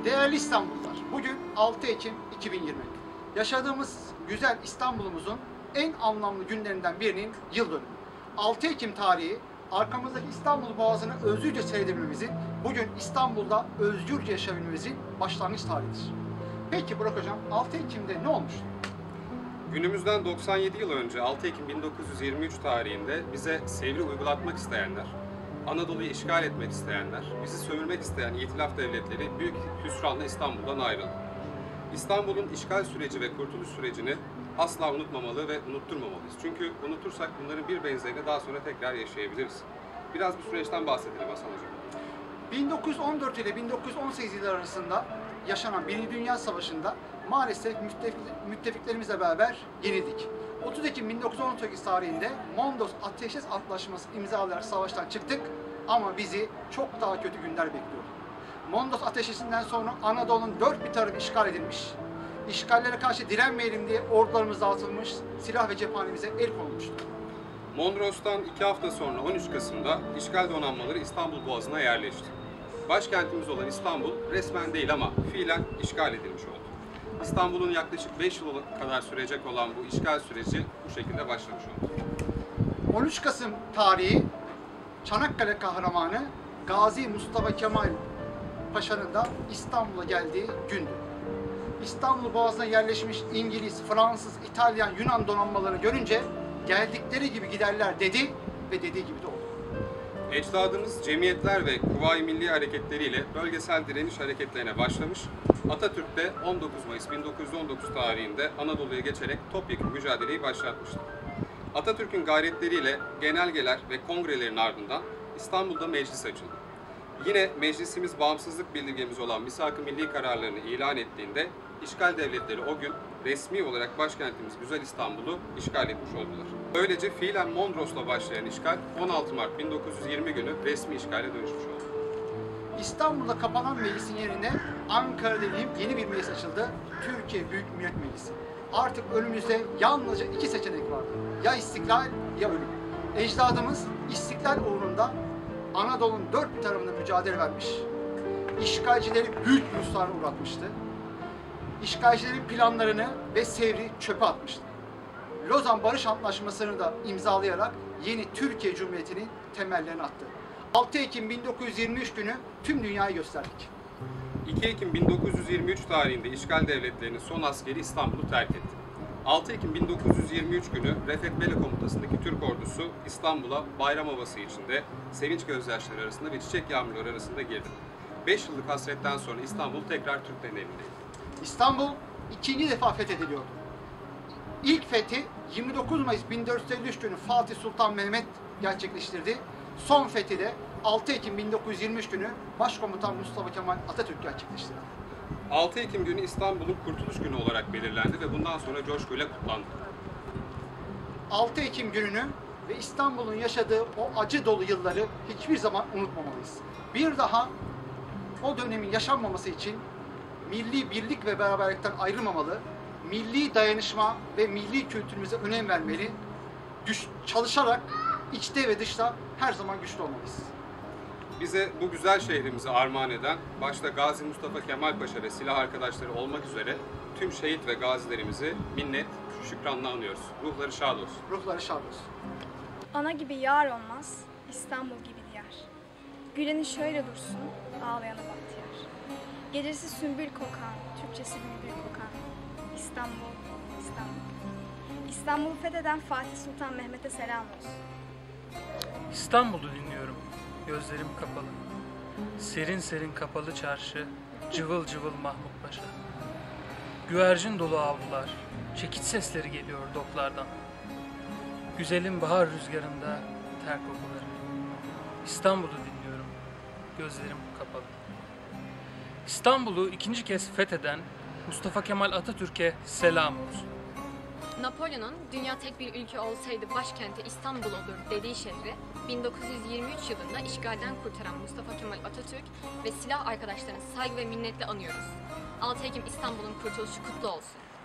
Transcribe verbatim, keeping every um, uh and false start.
Değerli İstanbullular, bugün altı Ekim iki bin yirmi. Yaşadığımız güzel İstanbul'umuzun en anlamlı günlerinden birinin yıl dönümü. altı Ekim tarihi, arkamızdaki İstanbul Boğazı'nı özgürce seyredebilmemizin, bugün İstanbul'da özgürce yaşayabilmemizin başlangıç tarihidir. Peki Burak Hocam, altı Ekim'de ne olmuştu? Günümüzden doksan yedi yıl önce altı Ekim bin dokuz yüz yirmi üç tarihinde bize Sevr'i uygulatmak isteyenler, Anadolu'yu işgal etmek isteyenler, bizi sömürmek isteyen İtilaf devletleri büyük hüsranla İstanbul'dan ayrıldı. İstanbul'un işgal süreci ve kurtuluş sürecini asla unutmamalı ve unutturmamalıyız. Çünkü unutursak bunların bir benzerini daha sonra tekrar yaşayabiliriz. Biraz bu süreçten bahsedelim Hasan Hocam. bin dokuz yüz on dört ile bin dokuz yüz on sekiz yılları arasında yaşanan Birinci Dünya Savaşı'nda maalesef müttefik, müttefiklerimizle beraber yenildik. otuz Ekim bin dokuz yüz on sekiz tarihinde Mondros Ateşkes Antlaşması imzalayarak savaştan çıktık ama bizi çok daha kötü günler bekliyor. Mondros Ateşkesi'nden sonra Anadolu'nun dört bir tarafı işgal edilmiş, işgallere karşı direnmeyelim diye ordularımız dağıtılmış, silah ve cephanemize el konulmuştu. Mondros'tan iki hafta sonra on üç Kasım'da işgal donanmaları İstanbul Boğazı'na yerleşti. Başkentimiz olan İstanbul resmen değil ama fiilen işgal edilmiş oldu. İstanbul'un yaklaşık beş yıl kadar sürecek olan bu işgal süreci bu şekilde başlamış oldu. on üç Kasım tarihi Çanakkale kahramanı Gazi Mustafa Kemal Paşa'nın da İstanbul'a geldiği gündü. İstanbul Boğazı'na yerleşmiş İngiliz, Fransız, İtalyan, Yunan donanmalarını görünce geldikleri gibi giderler dedi ve dediği gibi de oldu. Ecdadımız cemiyetler ve Kuvayi Milli hareketleriyle bölgesel direniş hareketlerine başlamış, Atatürk de on dokuz Mayıs bin dokuz yüz on dokuz tarihinde Anadolu'ya geçerek topyekun mücadeleyi başlatmıştı. Atatürk'ün gayretleriyle genelgeler ve kongrelerin ardından İstanbul'da meclis açıldı. Yine meclisimiz bağımsızlık bildirgemiz olan Misak-ı Milli kararlarını ilan ettiğinde işgal devletleri o gün resmi olarak başkentimiz Güzel İstanbul'u işgal etmiş oldular. Böylece fiilen Mondros'la başlayan işgal on altı Mart bin dokuz yüz yirmi günü resmi işgale dönüşmüş oldu. İstanbul'da kapanan meclisin yerine Ankara'da yeni bir meclis açıldı. Türkiye Büyük Millet Meclisi. Artık önümüzde yalnızca iki seçenek vardı. Ya istiklal ya ölüm. Ecdadımız istiklal uğrunda Anadolu'nun dört bir tarafında mücadele vermiş. İşgalcileri büyük bir hüsrana uğratmıştı. İşgalcilerin planlarını ve Sevr'i çöpe atmıştı. Lozan Barış Antlaşması'nı da imzalayarak yeni Türkiye Cumhuriyeti'nin temellerini attı. altı Ekim bin dokuz yüz yirmi üç günü tüm dünyaya gösterdik. iki Ekim bin dokuz yüz yirmi üç tarihinde işgal devletlerinin son askeri İstanbul'u terk etti. altı Ekim bin dokuz yüz yirmi üç günü Refet Bele komutasındaki Türk ordusu İstanbul'a bayram havası içinde sevinç gözyaşları arasında ve çiçek yağmurları arasında girdi. beş yıllık hasretten sonra İstanbul tekrar Türklerin elindeydi. İstanbul ikinci defa fethediliyordu. İlk fethi yirmi dokuz Mayıs bin dört yüz elli üç günü Fatih Sultan Mehmet gerçekleştirdi. Son fethi de altı Ekim bin dokuz yüz yirmi üç günü Başkomutan Mustafa Kemal Atatürk gerçekleştirdi. altı Ekim günü İstanbul'un Kurtuluş Günü olarak belirlendi ve bundan sonra coşkuyla kutlandı. altı Ekim gününü ve İstanbul'un yaşadığı o acı dolu yılları hiçbir zaman unutmamalıyız. Bir daha o dönemin yaşanmaması için milli birlik ve beraberlikten ayrılmamalı, milli dayanışma ve milli kültürümüze önem vermeli, güç, çalışarak içte ve dışta her zaman güçlü olmalıyız. Bize bu güzel şehrimizi armağan eden, başta Gazi Mustafa Kemal Paşa ve silah arkadaşları olmak üzere tüm şehit ve gazilerimizi minnet, şükranla anıyoruz. Ruhları şad olsun. Ruhları şad olsun. Ana gibi yar olmaz, İstanbul gibi diyar. Güleni şöyle dursun, ağlayanı bahtiyar. Gecesi sümbül kokan, Türkçesi bülbül kokan. İstanbul, İstanbul. İstanbul'u fetheden Fatih Sultan Mehmet'e selam olsun. İstanbul'u dinliyorum, gözlerim kapalı. Serin serin kapalı çarşı, cıvıl cıvıl Mahmut Paşa. Güvercin dolu avlular, çekiç sesleri geliyor doklardan. Güzelim bahar rüzgarında ter kokuları. İstanbul'u dinliyorum, gözlerim kapalı. İstanbul'u ikinci kez fetheden Mustafa Kemal Atatürk'e selam olsun. Napolyon'un dünya tek bir ülke olsaydı başkenti İstanbul olur dediği şehri bin dokuz yüz yirmi üç yılında işgalden kurtaran Mustafa Kemal Atatürk ve silah arkadaşlarını saygı ve minnetle anıyoruz. altı Ekim İstanbul'un kurtuluşu kutlu olsun.